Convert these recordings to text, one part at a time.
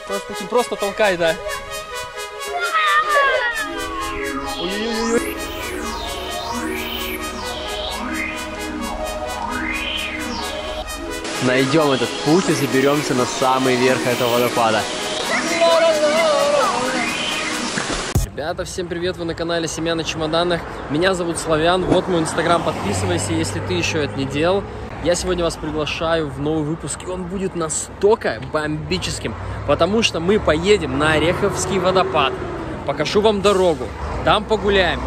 Просто толкай, да. Ой-ой-ой. Найдем этот путь и заберемся на самый верх этого водопада. Ребята, всем привет! Вы на канале Семья на чемоданах. Меня зовут Славян. Вот мой инстаграм. Подписывайся, если ты еще это не делал. Я сегодня вас приглашаю в новый выпуск, и он будет настолько бомбическим, потому что мы поедем на Ореховский водопад. Покажу вам дорогу, там погуляем.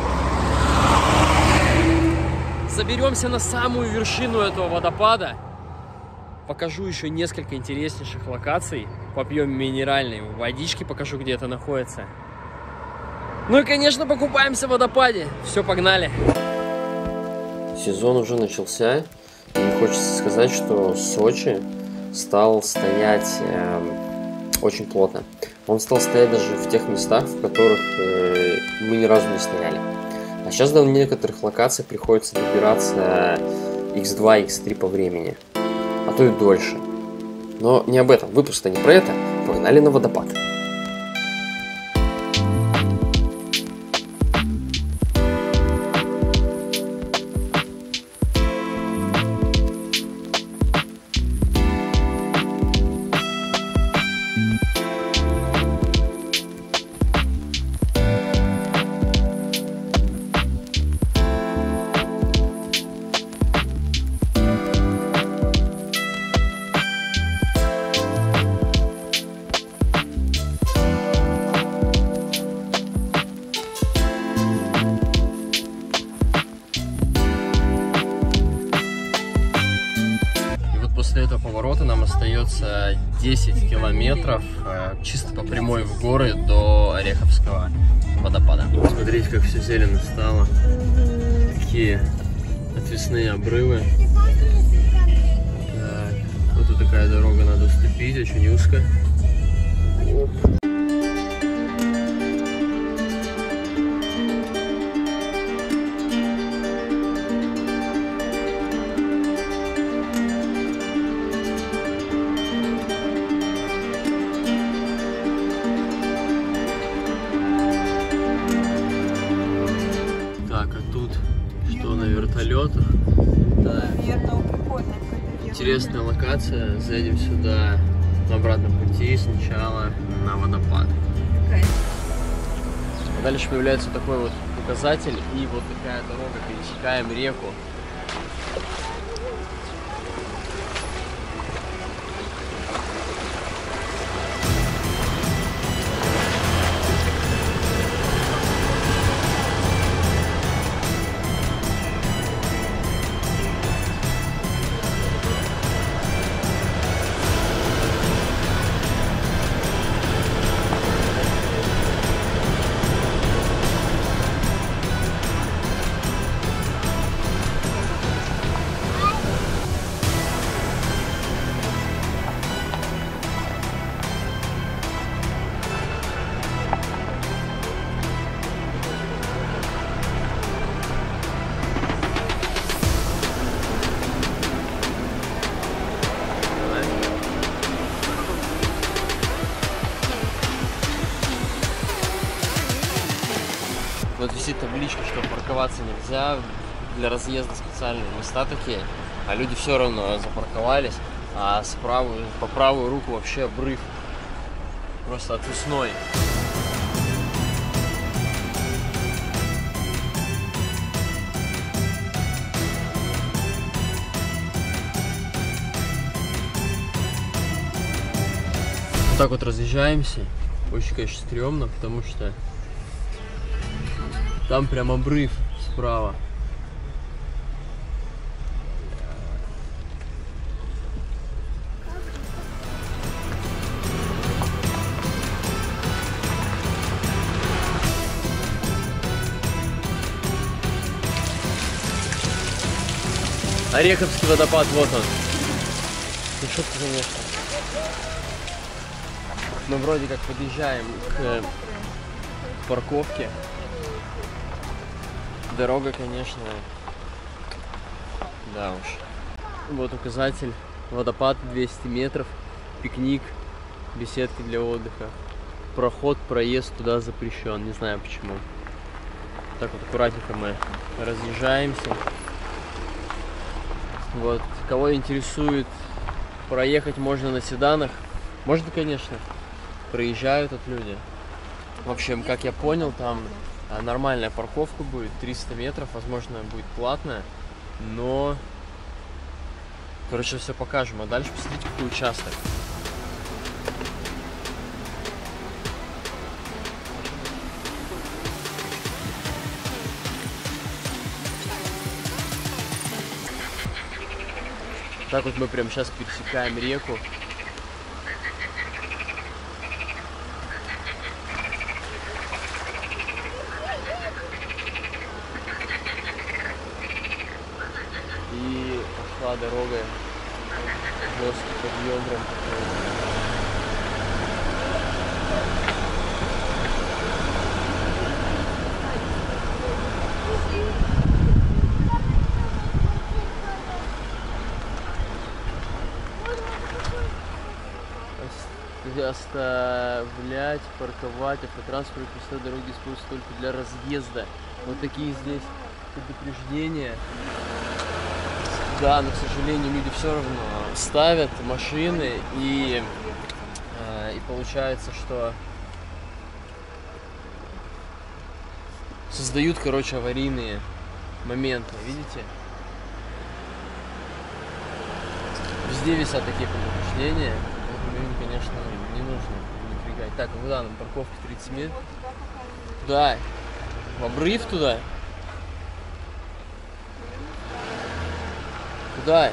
Заберемся на самую вершину этого водопада. Покажу еще несколько интереснейших локаций. Попьем минеральной водички, покажу, где это находится. Ну и, конечно, покупаемся в водопаде. Все, погнали. Сезон уже начался. И хочется сказать, что Сочи стал стоять очень плотно. Он стал стоять даже в тех местах, в которых мы ни разу не стояли. А сейчас до некоторых локаций приходится добираться x2, x3 по времени. А то и дольше. Но не об этом. Выпуск-то не про это. Погнали на водопад. После этого поворота нам остается 10 километров чисто по прямой в горы до Ореховского водопада. Смотрите, как все зелено стало. Такие отвесные обрывы. Так, вот такая дорога, надо уступить, очень узко. Вертолетах. Да. Интересная локация. Заедем сюда на обратном пути сначала на водопад. Дальше появляется такой вот указатель и вот такая дорога. Пересекаем реку. Вот висит табличка, что парковаться нельзя, для разъезда специальные места такие, а люди все равно запарковались, а по правую руку вообще обрыв, просто отвесной. Вот так вот разъезжаемся, очень, конечно, стрёмно, потому что там прям обрыв справа. Ореховский водопад, вот он. Ну шутка, конечно. Мы вроде как подъезжаем к парковке. Дорога, конечно, да уж. Вот указатель, водопад 200 метров, пикник, беседки для отдыха. Проход, проезд туда запрещен, не знаю почему. Так вот аккуратненько мы разъезжаемся. Вот, кого интересует, проехать можно на седанах. Можно, конечно, проезжают тут люди. В общем, как я понял, там нормальная парковка будет, 300 метров, возможно, будет платная, но, короче, все покажем. А дальше посмотрите, какой участок. Так вот мы прямо сейчас пересекаем реку. И пошла дорога, жесткий подъем прям такой. Оставлять, парковать, автотранспорт по дороге используются только для разъезда. Вот такие здесь предупреждения. Да, но, к сожалению, люди все равно ставят машины и получается, что создают, короче, аварийные моменты. Видите? Везде висят такие предупреждения. Им, конечно, не нужно напрягать. Так, куда нам? Парковка 30 метров. Куда? В обрыв туда? Куда?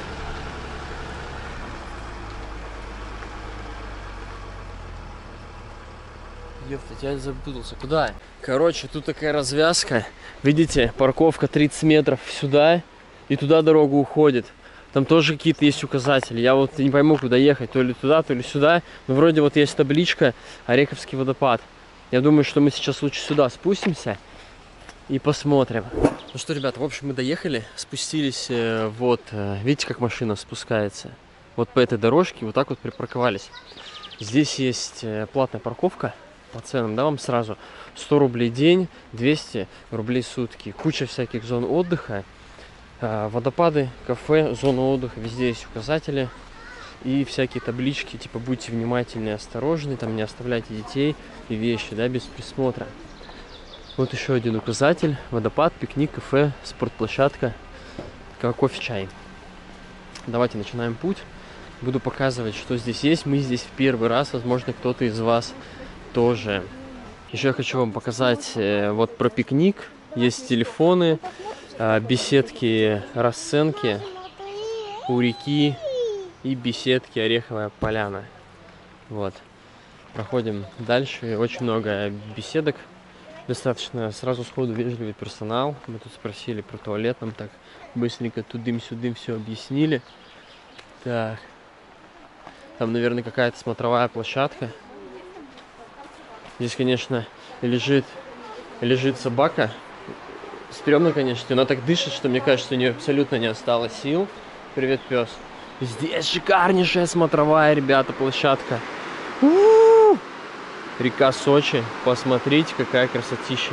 Ёпта, я запутался. Куда? Короче, тут такая развязка. Видите, парковка 30 метров сюда, и туда дорога уходит. Там тоже какие-то есть указатели. Я вот не пойму, куда ехать. То ли туда, то ли сюда. Но вроде вот есть табличка Ореховский водопад. Я думаю, что мы сейчас лучше сюда спустимся и посмотрим. Ну что, ребята, в общем, мы доехали. Спустились вот. Видите, как машина спускается? Вот по этой дорожке вот так вот припарковались. Здесь есть платная парковка. По ценам, да, вам сразу. 100 рублей день, 200 рублей сутки. Куча всяких зон отдыха. Водопады, кафе, зона отдыха, везде есть указатели и всякие таблички, типа будьте внимательны и осторожны, там не оставляйте детей и вещи, да, без присмотра. Вот еще один указатель: водопад, пикник, кафе, спортплощадка, кофе, чай. Давайте начинаем путь. Буду показывать, что здесь есть. Мы здесь в первый раз, возможно, кто-то из вас тоже. Еще я хочу вам показать вот про пикник. Есть телефоны, беседки, расценки у реки и беседки Ореховая поляна. Вот. Проходим дальше. Очень много беседок. Достаточно сразу сходу вежливый персонал. Мы тут спросили про туалет. Нам так быстренько тудым-сюдым все объяснили. Так. Там, наверное, какая-то смотровая площадка. Здесь, конечно, лежит собака. Стрёмно, конечно, она так дышит, что мне кажется, у нее абсолютно не осталось сил. Привет, пес. Здесь шикарнейшая смотровая, ребята, площадка. У-у-у! Река Сочи. Посмотрите, какая красотища.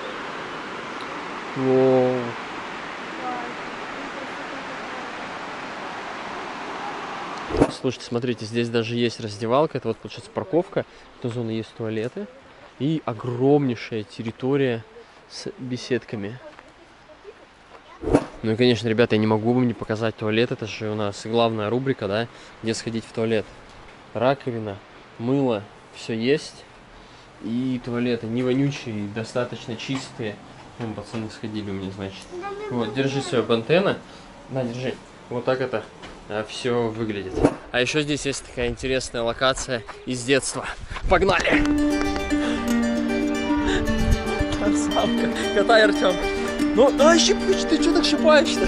Воу. Слушайте, смотрите, здесь даже есть раздевалка. Это вот, получается, парковка. В той зоне есть туалеты. И огромнейшая территория с беседками. Ну и, конечно, ребята, я не могу вам не показать туалет. Это же у нас главная рубрика, да, где сходить в туалет. Раковина, мыло, все есть. И туалеты не вонючие, достаточно чистые. Вон, пацаны сходили у меня, значит. Вот, держи свою бантена. На, держи. Вот так это все выглядит. А еще здесь есть такая интересная локация из детства. Погнали! Самка. Катай, Артем. Ну, давай щипать, ты что так щипаешь-то?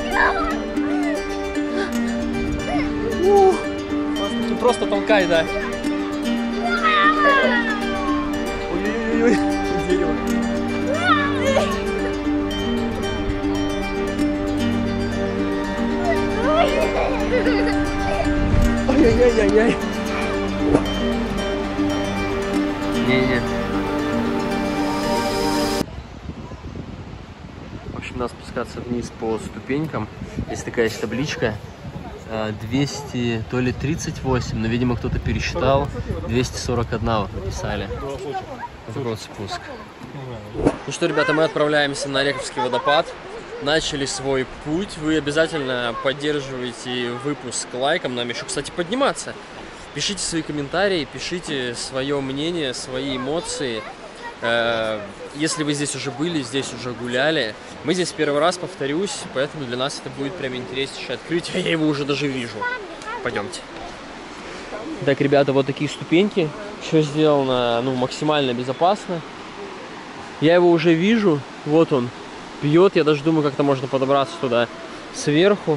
Ты просто толкай, да. Ой-ой-ой, дерево. Ай-яй-яй-яй-яй. Не-не. В общем, надо спускаться вниз по ступенькам. Здесь такая есть табличка. 200, то ли 38, но, видимо, кто-то пересчитал. 241 вот написали. Вот спуск. Ну что, ребята, мы отправляемся на Ореховский водопад. Начали свой путь. Вы обязательно поддерживаете выпуск лайком. Нам еще, кстати, подниматься. Пишите свои комментарии, пишите свое мнение, свои эмоции. Если вы здесь уже были, здесь уже гуляли. Мы здесь первый раз, повторюсь, поэтому для нас это будет прям интереснейшее открытие. Я его уже даже вижу. Пойдемте. Так, ребята, вот такие ступеньки. Все сделано, ну, максимально безопасно. Я его уже вижу. Вот он пьет. Я даже думаю, как-то можно подобраться туда сверху.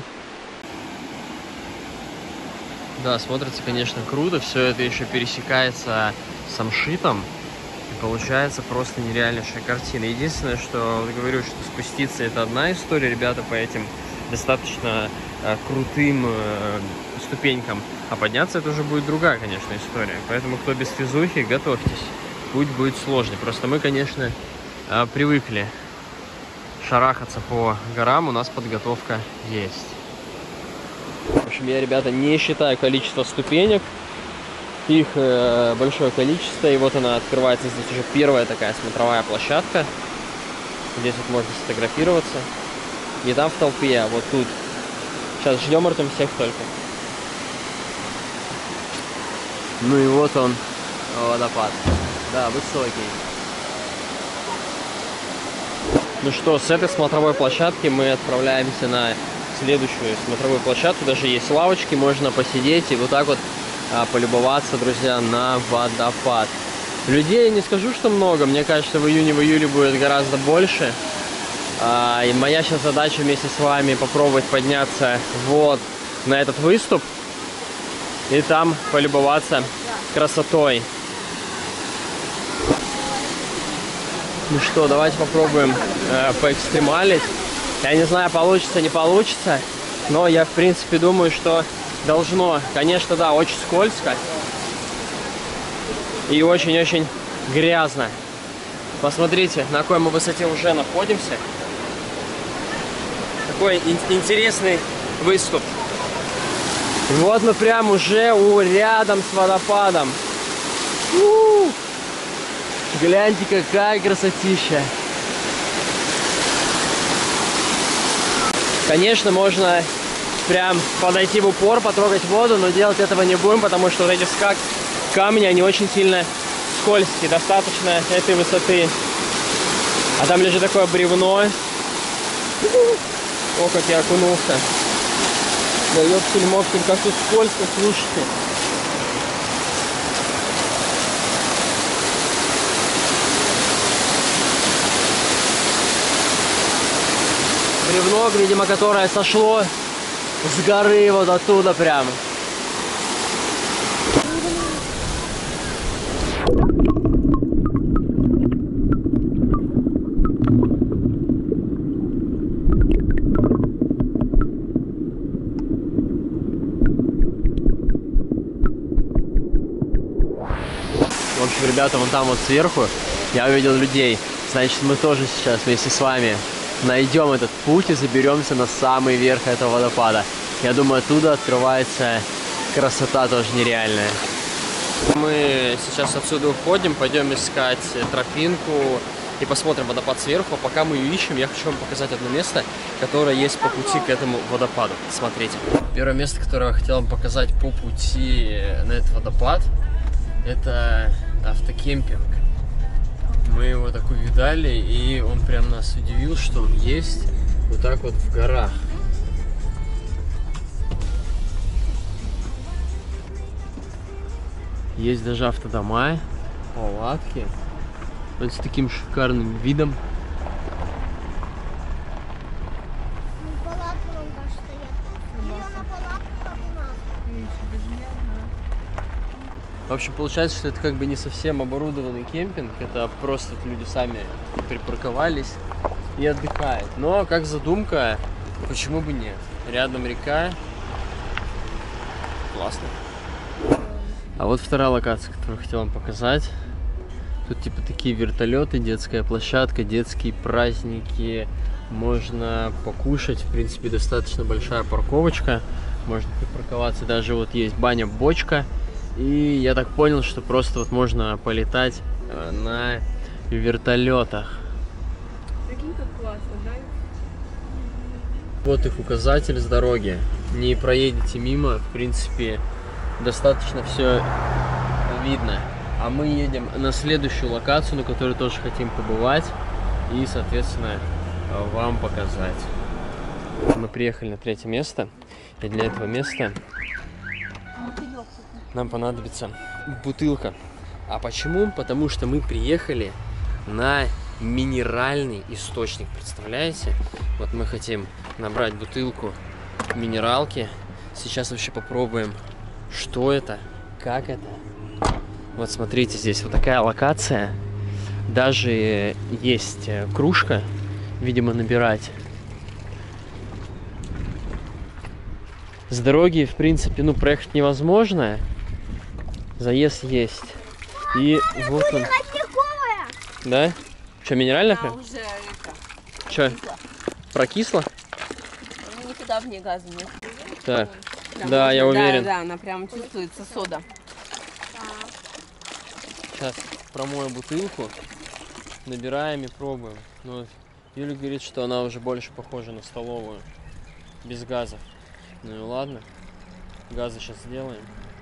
Да, смотрится, конечно, круто. Все это еще пересекается с Амшитом. И получается просто нереальнейшая картина. Единственное, что говорю, что спуститься — это одна история, ребята, по этим достаточно крутым ступенькам. А подняться — это уже будет другая, конечно, история. Поэтому, кто без физухи, готовьтесь. Путь будет сложный. Просто мы, конечно, привыкли шарахаться по горам. У нас подготовка есть. В общем, я, ребята, не считаю количество ступенек. Их большое количество. И вот она открывается. Здесь уже первая такая смотровая площадка. Здесь вот можно сфотографироваться. Не там в толпе, а вот тут. Сейчас ждем, Артем, всех только. Ну и вот он, водопад. Да, высокий. Ну что, с этой смотровой площадки мы отправляемся на следующую смотровую площадку. Даже есть лавочки, можно посидеть и вот так вот полюбоваться, друзья, на водопад. Людей не скажу, что много. Мне кажется, в июне-июле будет гораздо больше. И моя сейчас задача вместе с вами попробовать подняться вот на этот выступ и там полюбоваться красотой. Ну что, давайте попробуем поэкстремалить. Я не знаю, получится, не получится, но я, в принципе, думаю, что должно. Конечно, да, очень скользко и очень-очень грязно. Посмотрите, на какой мы высоте уже находимся. Такой интересный выступ. И вот мы прям уже рядом с водопадом. Гляньте, какая красотища. Конечно, можно прям подойти в упор, потрогать воду, но делать этого не будем, потому что вот эти камни, они очень сильно скользкие. Достаточно этой высоты. А там лежит такое бревно. О, как я окунулся. Да ёптель-моптель, как тут скользко, слушайте. Бревно, видимо, которое сошло с горы вот оттуда прямо. В общем, ребята, вон там вот сверху я увидел людей. Значит, мы тоже сейчас вместе с вами найдем этот путь и заберемся на самый верх этого водопада. Я думаю, оттуда открывается красота тоже нереальная. Мы сейчас отсюда уходим, пойдем искать тропинку и посмотрим водопад сверху. А пока мы ее ищем, я хочу вам показать одно место, которое есть по пути к этому водопаду. Смотрите. Первое место, которое я хотел вам показать по пути на этот водопад, это автокемпинг. Мы его так увидали, и он прям нас удивил, что он есть вот так вот в горах. Есть даже автодома, палатки. Вот с таким шикарным видом. В общем, получается, что это как бы не совсем оборудованный кемпинг, это просто люди сами припарковались и отдыхают. Но как задумка, почему бы нет? Рядом река. Классно. А вот вторая локация, которую хотел вам показать. Тут типа такие вертолеты, детская площадка, детские праздники. Можно покушать, в принципе, достаточно большая парковочка. Можно припарковаться, даже вот есть баня-бочка. И я так понял, что просто вот можно полетать на вертолетах. Прикинь, как классно, да? Вот их указатель с дороги. Не проедете мимо, в принципе, достаточно все видно. А мы едем на следующую локацию, на которой тоже хотим побывать и, соответственно, вам показать. Мы приехали на третье место, и для этого места нам понадобится бутылка. А почему? Потому что мы приехали на минеральный источник, представляете? Вот мы хотим набрать бутылку минералки. Сейчас вообще попробуем, что это, как это. Вот смотрите, здесь вот такая локация. Даже есть кружка, видимо, набирать. С дороги, в принципе, ну, проехать невозможно. Заезд есть. И вот он. Да? Что, минеральная прям? Уже это. Что, прокисло? Никуда в ней газа нет. Так, Прям да, я уверен. Да, она прям чувствуется, сода. Сейчас промою бутылку, набираем и пробуем. Ну, вот Юля говорит, что она уже больше похожа на столовую, без газов. Ну и ладно, газы сейчас сделаем.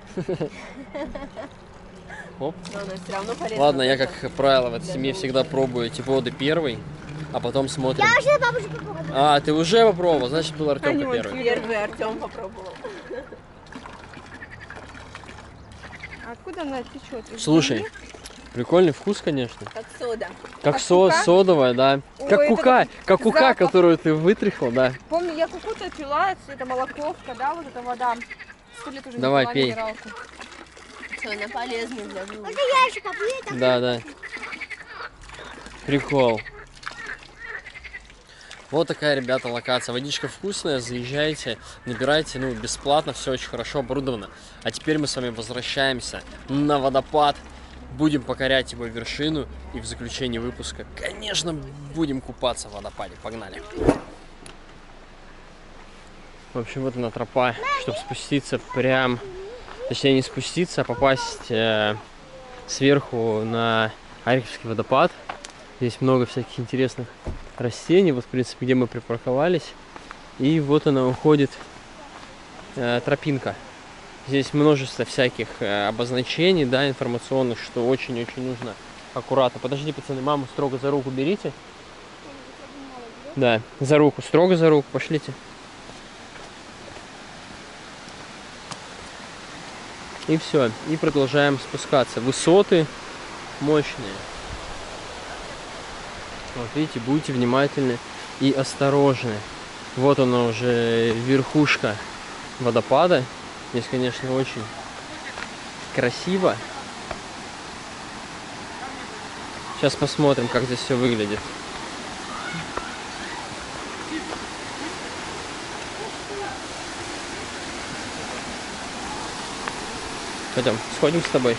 Оп. Но она все равно полезна. Ладно, я, как правило, в этой семье всегда пробую эти воды первый, а потом смотрим. Я уже бабушка попробовала. А, ты уже попробовал, значит, был Артемка первый. Первый Артем попробовал. Откуда она течет? Слушай, прикольный вкус, конечно. Как сода. Как кука? содовая, да. Ой, Как это кука, как кука, запах. которую ты вытряхнул, да. Помню, я куку-то пила, это молоковка, да, вот эта вода. 100 лет уже Давай, не пила пей. минералку. Что она полезна для желудка. Это я еще попью, Да, да. Прикол. Вот такая, ребята, локация. Водичка вкусная, заезжайте, набирайте, ну, бесплатно, все очень хорошо оборудовано. А теперь мы с вами возвращаемся на водопад, будем покорять его вершину, и в заключении выпуска, конечно, будем купаться в водопаде. Погнали. В общем, вот она тропа, чтобы спуститься прям, точнее не спуститься, а попасть сверху на Ореховский водопад. Здесь много всяких интересных растений, вот в принципе, где мы припарковались. И вот она уходит, тропинка. Здесь множество всяких обозначений, да, информационных, что очень-очень нужно аккуратно. Подожди, пацаны, маму строго за руку берите. Да, за руку, строго за руку, пошлите. И все, и продолжаем спускаться. Высоты мощные. Вот видите, будьте внимательны и осторожны. Вот она уже верхушка водопада. Здесь, конечно, очень красиво. Сейчас посмотрим, как здесь все выглядит. Пойдем, сходим с тобой.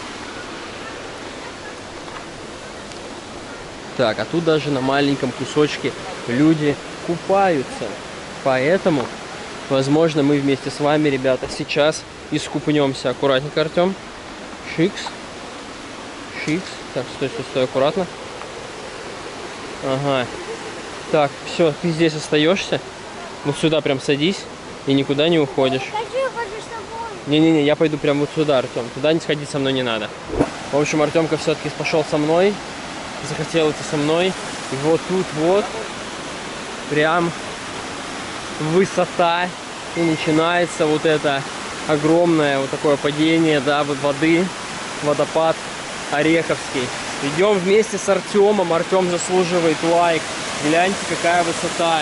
Так, а тут даже на маленьком кусочке люди купаются. Поэтому, возможно, мы вместе с вами, ребята, сейчас искупнемся. Аккуратненько, Артем. Шикс. Шикс. Так, стой, стой, стой, аккуратно. Ага. Так, все, ты здесь остаешься. Вот сюда прям садись и никуда не уходишь. Не-не-не, я пойду прям вот сюда, Артем. Туда не сходить со мной не надо. В общем, Артемка все-таки пошел со мной. Захотел идти со мной. И вот тут вот прям высота. И начинается вот это огромное вот такое падение, да, воды. Водопад Ореховский. Идем вместе с Артемом. Артем заслуживает лайк. Гляньте, какая высота.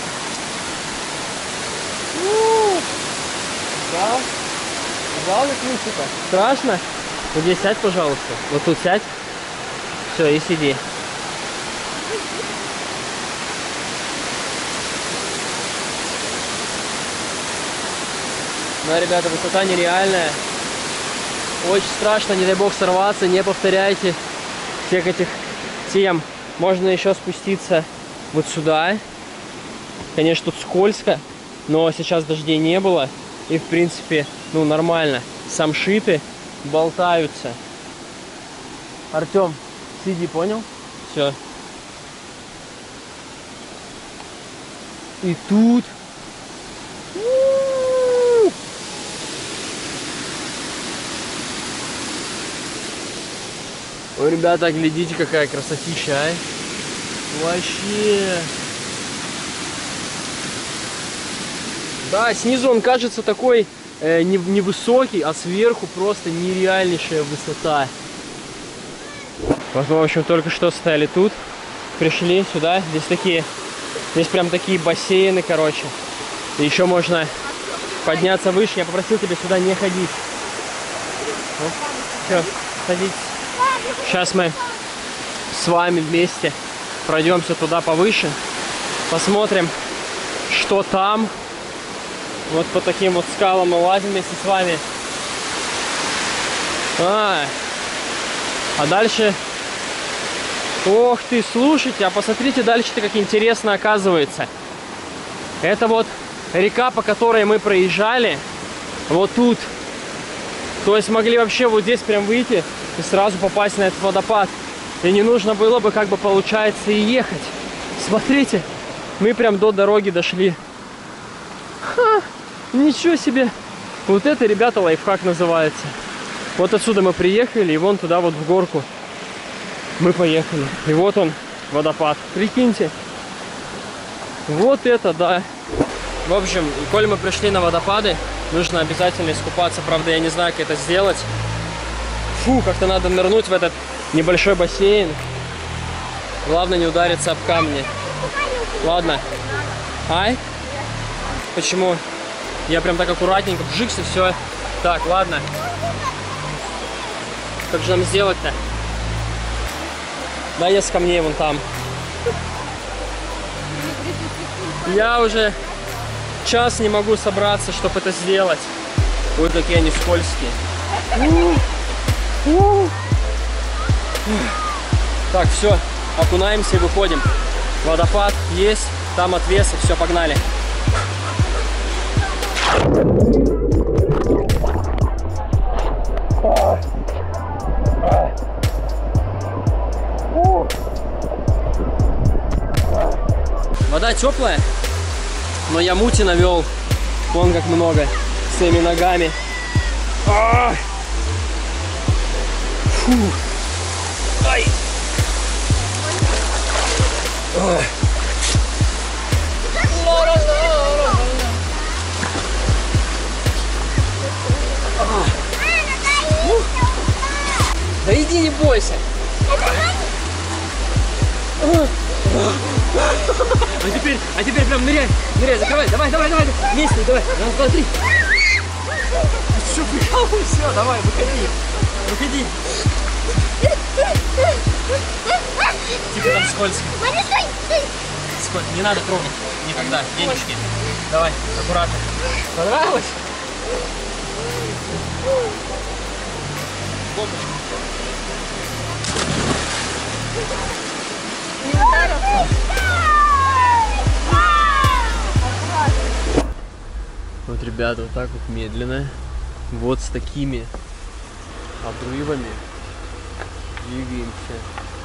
Да? Главное ключика. Страшно? Вот здесь сядь, пожалуйста. Вот тут сядь. Все, и сиди. Да, ребята, высота нереальная. Очень страшно, не дай бог сорваться, не повторяйте. всех этих тем. Можно еще спуститься вот сюда. Конечно, тут скользко, но сейчас дождей не было. И, в принципе, ну, нормально. Самшиты болтаются. Артем, сиди, понял? Все. И тут... Ой, ребята, глядите, какая красотища, а? Вообще. Да, снизу он кажется такой невысокий, а сверху просто нереальнейшая высота. Вот мы, в общем, только что стояли тут, пришли сюда. Здесь прям такие бассейны, короче. И еще можно подняться выше. Я попросил тебя сюда не ходить. Вот. Все, садитесь. Сейчас мы с вами вместе пройдемся туда повыше, посмотрим, что там. Вот по таким вот скалам мы лазим вместе с вами. А дальше... Ох ты, слушайте, а посмотрите дальше-то, как интересно оказывается. Это вот река, по которой мы проезжали. Вот тут. То есть могли вообще вот здесь прям выйти и сразу попасть на этот водопад. И не нужно было бы, как бы, получается, и ехать. Смотрите, мы прям до дороги дошли. Ха, ничего себе. Вот это, ребята, лайфхак называется. Вот отсюда мы приехали, и вон туда вот в горку мы поехали. И вот он, водопад. Прикиньте. Вот это да. В общем, коль мы пришли на водопады, нужно обязательно искупаться. Правда, я не знаю, как это сделать. Фу, как-то надо нырнуть в этот небольшой бассейн. Главное не удариться об камни. Ладно. Ай? Почему? Я прям так аккуратненько вжикся, все. Так, ладно. Как же нам сделать-то? Да, я с камней вон там. Я уже час не могу собраться, чтобы это сделать. Ой, какие они скользкие. Так, все, окунаемся и выходим. Водопад есть, там отвес, и все, погнали. Вода теплая, но я мути навел. Вон как много своими ногами. Фу. Ай. Да иди, не бойся. А теперь прям ныряй, закрывай, давай, вместе, давай, раз, два, три. Ты что, прикал? Все, давай, выходи. Типа там скользко. Не надо трогать никогда, денежки. Давай, аккуратно. Понравилось? Вот, ребята, вот так вот медленно, вот с такими обрывами двигаемся.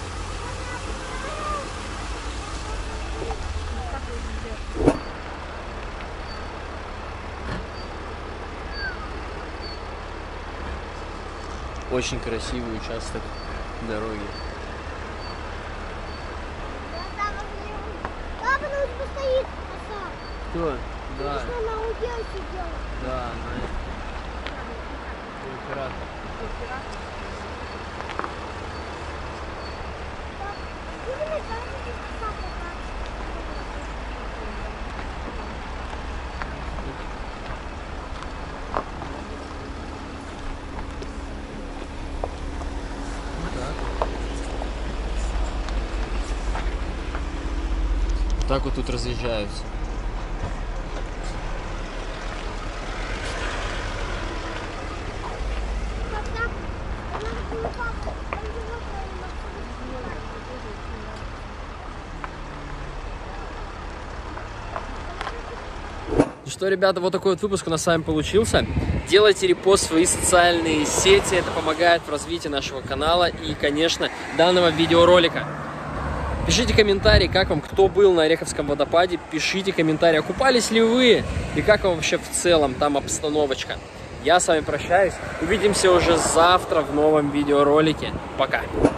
Очень красивый участок дороги. Папа, ну тут стоит оса. Кто? Да. Конечно, она удел сидела. Да, она пират. Так вот тут разъезжаются. Ну что, ребята, вот такой вот выпуск у нас с вами получился. Делайте репост в свои социальные сети, это помогает в развитии нашего канала и, конечно, данного видеоролика. Пишите комментарии, как вам, кто был на Ореховском водопаде, пишите комментарии, купались ли вы и как вам вообще в целом там обстановочка. Я с вами прощаюсь, увидимся уже завтра в новом видеоролике. Пока!